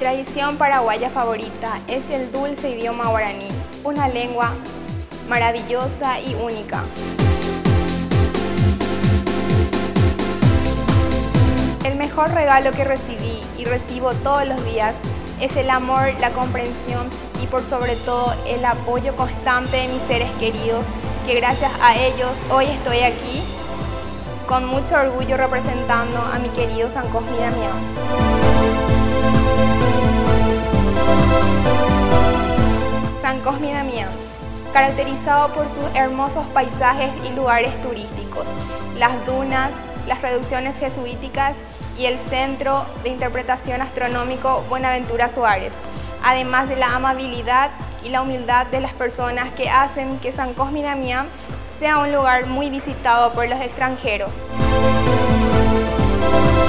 tradición paraguaya favorita es el dulce idioma guaraní, una lengua maravillosa y única. El mejor regalo que recibí y recibo todos los días es el amor, la comprensión y por sobre todo el apoyo constante de mis seres queridos, que gracias a ellos hoy estoy aquí con mucho orgullo representando a mi querido San Cosme y Damián. San Cosme y Damián, caracterizado por sus hermosos paisajes y lugares turísticos, las dunas, las reducciones jesuíticas y el Centro de Interpretación Astronómico Buenaventura Suárez, además de la amabilidad y la humildad de las personas que hacen que San Cosme y Damián sea un lugar muy visitado por los extranjeros.